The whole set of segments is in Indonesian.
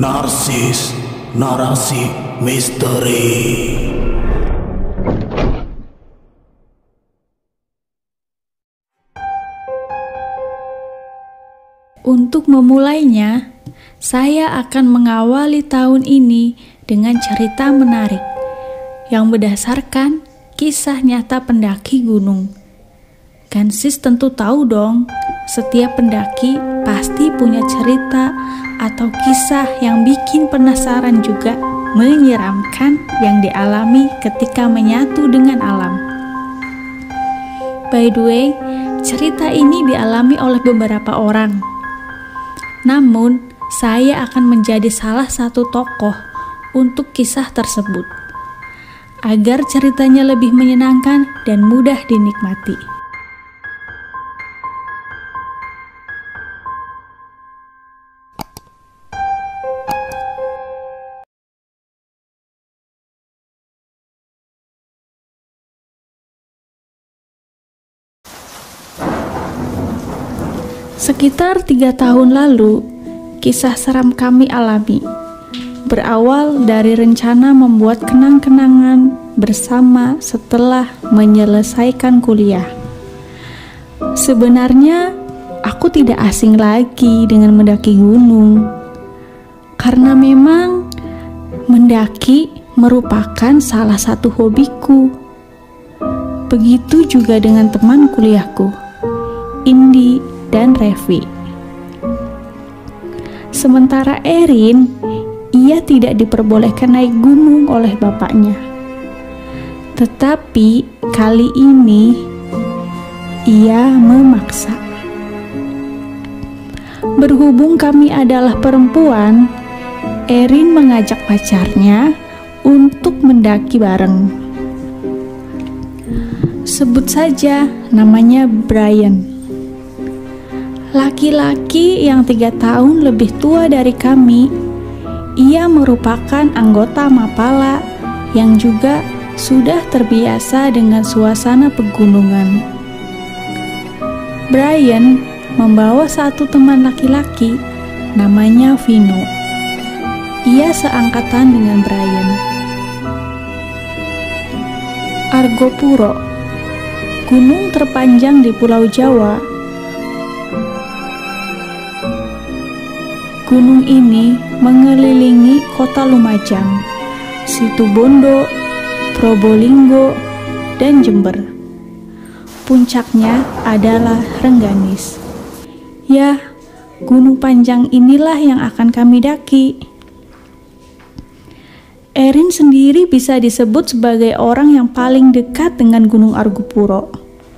Narsis Narasi Misteri. Untuk memulainya, saya akan mengawali tahun ini dengan cerita menarik yang berdasarkan kisah nyata pendaki gunung. Gansis tentu tahu dong, setiap pendaki pasti punya cerita atau kisah yang bikin penasaran juga menyeramkan yang dialami ketika menyatu dengan alam. By the way, cerita ini dialami oleh beberapa orang. Namun, saya akan menjadi salah satu tokoh untuk kisah tersebut, agar ceritanya lebih menyenangkan dan mudah dinikmati. Sekitar 3 tahun lalu, kisah seram kami alami. Berawal dari rencana membuat kenang-kenangan bersama setelah menyelesaikan kuliah. Sebenarnya, aku tidak asing lagi dengan mendaki gunung. Karena memang mendaki merupakan salah satu hobiku. Begitu juga dengan teman kuliahku, Indi dan Revi. Sementara Erin, ia tidak diperbolehkan naik gunung oleh bapaknya. Tetapi kali ini ia memaksa. Berhubung kami adalah perempuan, Erin mengajak pacarnya untuk mendaki bareng. Sebut saja namanya Brian. Laki-laki yang 3 tahun lebih tua dari kami. Ia merupakan anggota Mapala yang juga sudah terbiasa dengan suasana pegunungan. Brian membawa satu teman laki-laki namanya Vino. Ia seangkatan dengan Brian. Argopuro, gunung terpanjang di Pulau Jawa. Gunung ini mengelilingi kota Lumajang, Situbondo, Probolinggo, dan Jember. Puncaknya adalah Rengganis. Ya, gunung panjang inilah yang akan kami daki. Erin sendiri bisa disebut sebagai orang yang paling dekat dengan Gunung Argopuro.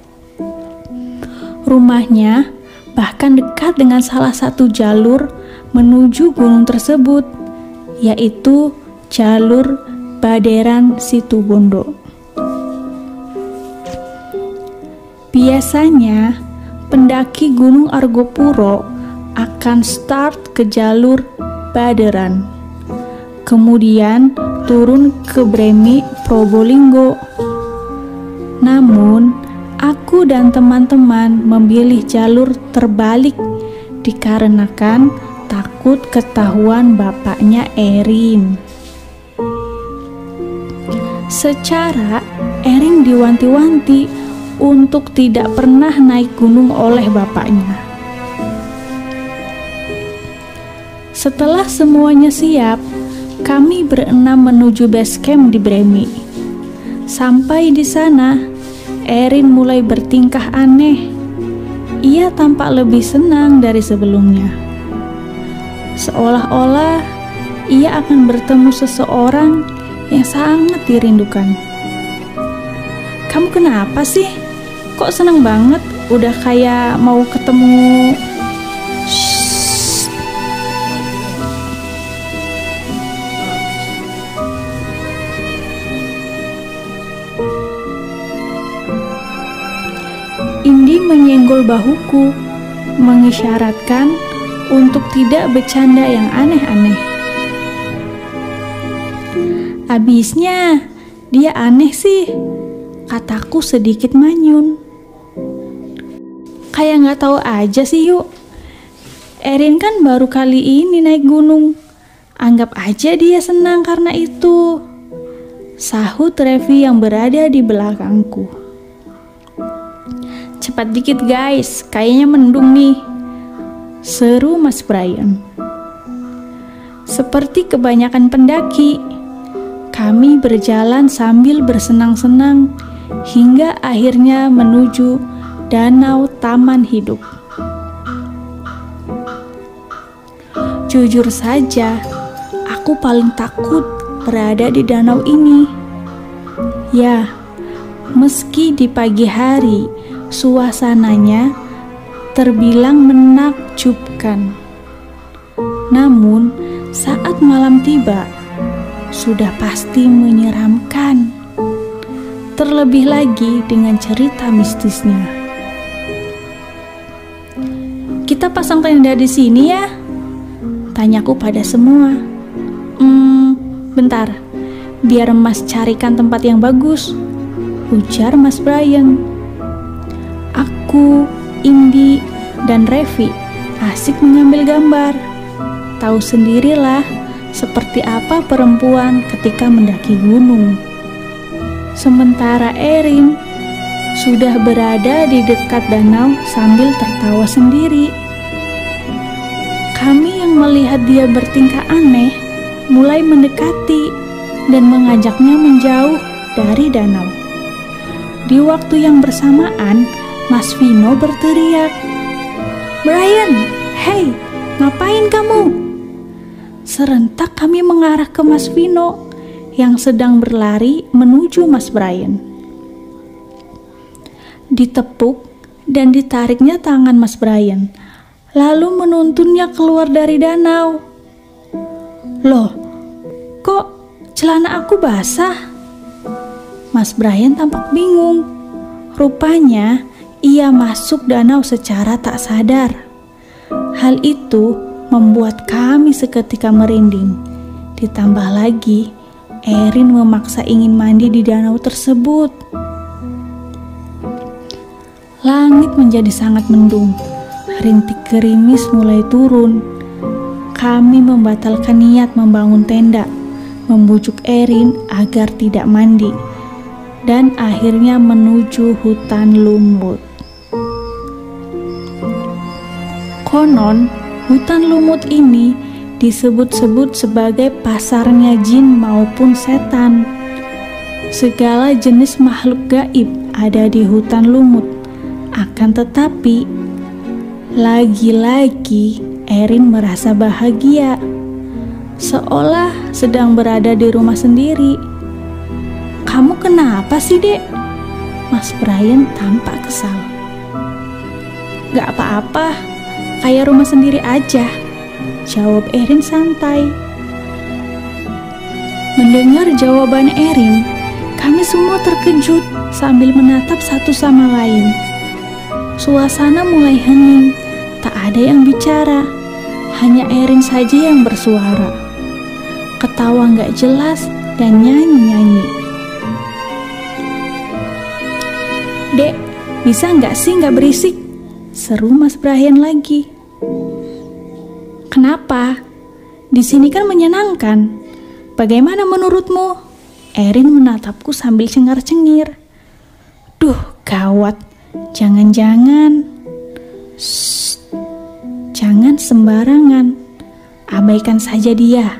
Rumahnya bahkan dekat dengan salah satu jalur menuju gunung tersebut, yaitu jalur Baderan Situbondo. Biasanya, pendaki Gunung Argopuro akan start ke jalur Baderan, kemudian turun ke Bremi, Probolinggo. Namun, aku dan teman-teman memilih jalur terbalik dikarenakan takut ketahuan bapaknya Erin. Secara Erin diwanti-wanti untuk tidak pernah naik gunung oleh bapaknya. Setelah semuanya siap, kami berenam menuju base camp di Bremi. Sampai di sana, Erin mulai bertingkah aneh. Ia tampak lebih senang dari sebelumnya. Seolah-olah ia akan bertemu seseorang yang sangat dirindukan. Kamu kenapa sih? Kok senang banget? Udah kayak mau ketemu. Shh. Indi menyenggol bahuku, mengisyaratkan untuk tidak bercanda yang aneh-aneh. Abisnya, dia aneh sih, kataku sedikit manyun. Kayak nggak tahu aja sih yuk. Erin kan baru kali ini naik gunung. Anggap aja dia senang karena itu, sahut Revi yang berada di belakangku. Cepat dikit guys, kayaknya mendung nih, seru Mas Brian. Seperti kebanyakan pendaki, kami berjalan sambil bersenang-senang hingga akhirnya menuju Danau Taman Hidup. Jujur saja, aku paling takut berada di danau ini. Ya, meski di pagi hari suasananya terbilang menakjubkan, namun saat malam tiba sudah pasti menyeramkan. Terlebih lagi dengan cerita mistisnya. Kita pasang tenda di sini ya? Tanyaku pada semua. Bentar, biar Mas carikan tempat yang bagus, ujar Mas Brian. Aku, Indi, dan Revi asik mengambil gambar. Tahu sendirilah seperti apa perempuan ketika mendaki gunung. Sementara Erin sudah berada di dekat danau sambil tertawa sendiri. Kami yang melihat dia bertingkah aneh mulai mendekati dan mengajaknya menjauh dari danau. Di waktu yang bersamaan, Mas Vino berteriak, "Brian, hey, ngapain kamu?" Serentak kami mengarah ke Mas Vino yang sedang berlari menuju Mas Brian. Ditepuk dan ditariknya tangan Mas Brian, lalu menuntunnya keluar dari danau. "Loh, kok celana aku basah?" Mas Brian tampak bingung. Rupanya ia masuk danau secara tak sadar. Hal itu membuat kami seketika merinding. Ditambah lagi, Erin memaksa ingin mandi di danau tersebut. Langit menjadi sangat mendung. Rintik gerimis mulai turun. Kami membatalkan niat membangun tenda, membujuk Erin agar tidak mandi, dan akhirnya menuju hutan lumut. Konon, hutan lumut ini disebut-sebut sebagai pasarnya jin maupun setan. Segala jenis makhluk gaib ada di hutan lumut. Akan tetapi, lagi-lagi Erin merasa bahagia, seolah sedang berada di rumah sendiri. "Kamu kenapa sih, Dek?" Mas Brian tampak kesal. "Gak apa-apa, kayak rumah sendiri aja," jawab Erin santai. Mendengar jawaban Erin, kami semua terkejut sambil menatap satu sama lain. Suasana mulai hening, tak ada yang bicara, hanya Erin saja yang bersuara. Ketawa gak jelas dan nyanyi-nyanyi. "Dek, bisa gak sih gak berisik?" seru Mas Brian lagi. "Kenapa? Di sini kan menyenangkan. Bagaimana menurutmu?" Erin menatapku sambil cengar-cengir. "Duh, gawat. Jangan-jangan." "Shh, jangan sembarangan. Abaikan saja dia,"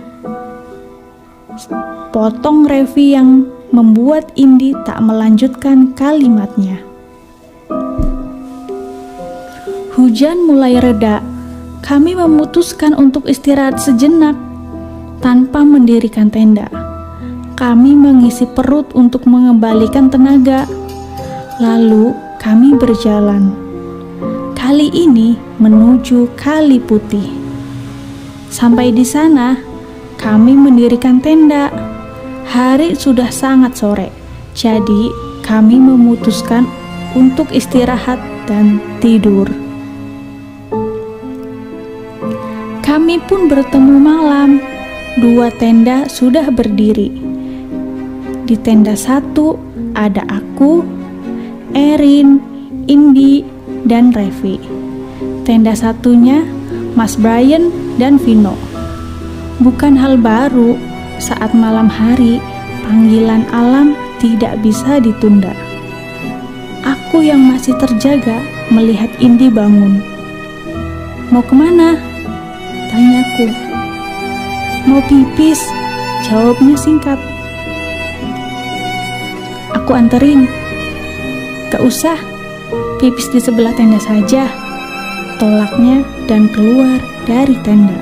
potong Revi yang membuat Indi tak melanjutkan kalimatnya. Hujan mulai reda. Kami memutuskan untuk istirahat sejenak tanpa mendirikan tenda. Kami mengisi perut untuk mengembalikan tenaga. Lalu kami berjalan. Kali ini menuju Kali Putih. Sampai di sana, kami mendirikan tenda. Hari sudah sangat sore, jadi kami memutuskan untuk istirahat dan tidur. Kami pun bertemu malam. 2 tenda sudah berdiri. Di tenda 1 ada aku, Erin, Indi, dan Revi. Tenda satunya Mas Brian dan Vino. Bukan hal baru saat malam hari panggilan alam tidak bisa ditunda. Aku yang masih terjaga melihat Indi bangun. "Mau kemana?" tanyaku. "Mau pipis," jawabnya singkat. "Aku anterin." "Gak usah, pipis di sebelah tenda saja," tolaknya dan keluar dari tenda.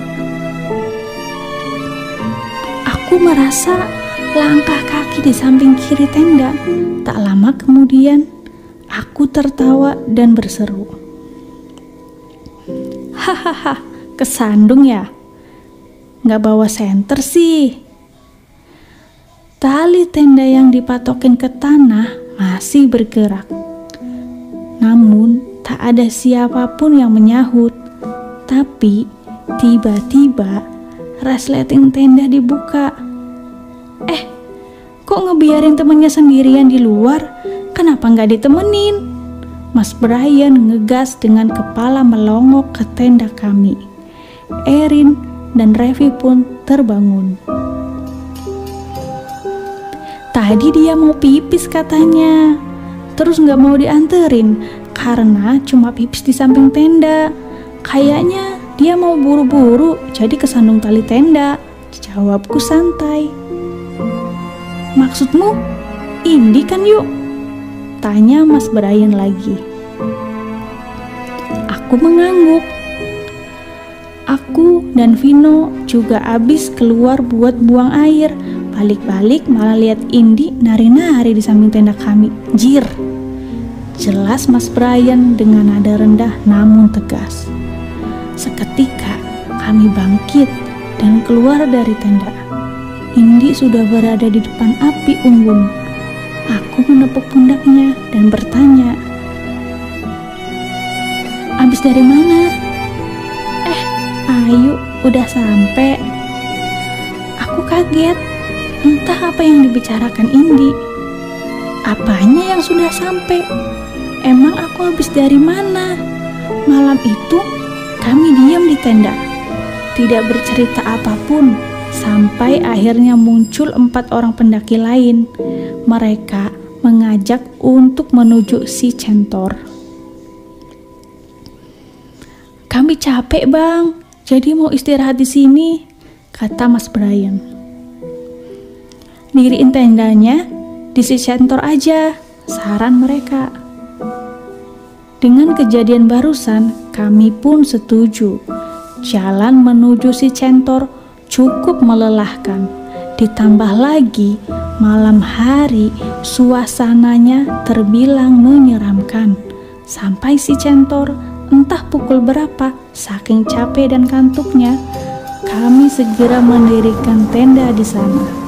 Aku merasa langkah kaki di samping kiri tenda. Tak lama kemudian, aku tertawa dan berseru, "Hahaha, kesandung ya? Nggak bawa senter sih." Tali tenda yang dipatokin ke tanah masih bergerak. Namun, tak ada siapapun yang menyahut. Tapi, tiba-tiba, resleting tenda dibuka. Kok ngebiarin temennya sendirian di luar? Kenapa nggak ditemenin? Mas Brian ngegas dengan kepala melongok ke tenda kami. Erin dan Revi pun terbangun. Tadi dia mau pipis katanya, terus nggak mau dianterin karena cuma pipis di samping tenda. Kayaknya dia mau buru-buru jadi kesandung tali tenda, jawabku santai. "Maksudmu Indi kan yuk?" tanya Mas Brian lagi. Aku mengangguk. Aku dan Vino juga abis keluar buat buang air. Balik-balik malah lihat Indi nari-nari di samping tenda kami. Jir, jelas Mas Brian dengan nada rendah namun tegas. Seketika kami bangkit dan keluar dari tenda. Indi sudah berada di depan api unggun. Aku menepuk pundaknya dan bertanya, "Abis dari mana?" "Ayu, udah sampai." Aku kaget, entah apa yang dibicarakan Indi. Apanya yang sudah sampai? Emang aku habis dari mana? Malam itu kami diam di tenda, tidak bercerita apapun. Sampai akhirnya muncul 4 orang pendaki lain. Mereka mengajak untuk menuju si Centor. "Kami capek bang, jadi mau istirahat di sini," kata Mas Brian. "Diriin tendanya di si Centor aja," saran mereka. Dengan kejadian barusan, kami pun setuju. Jalan menuju si Centor cukup melelahkan. Ditambah lagi malam hari suasananya terbilang menyeramkan. Sampai si Centor entah pukul berapa, saking capek dan kantuknya, kami segera mendirikan tenda di sana.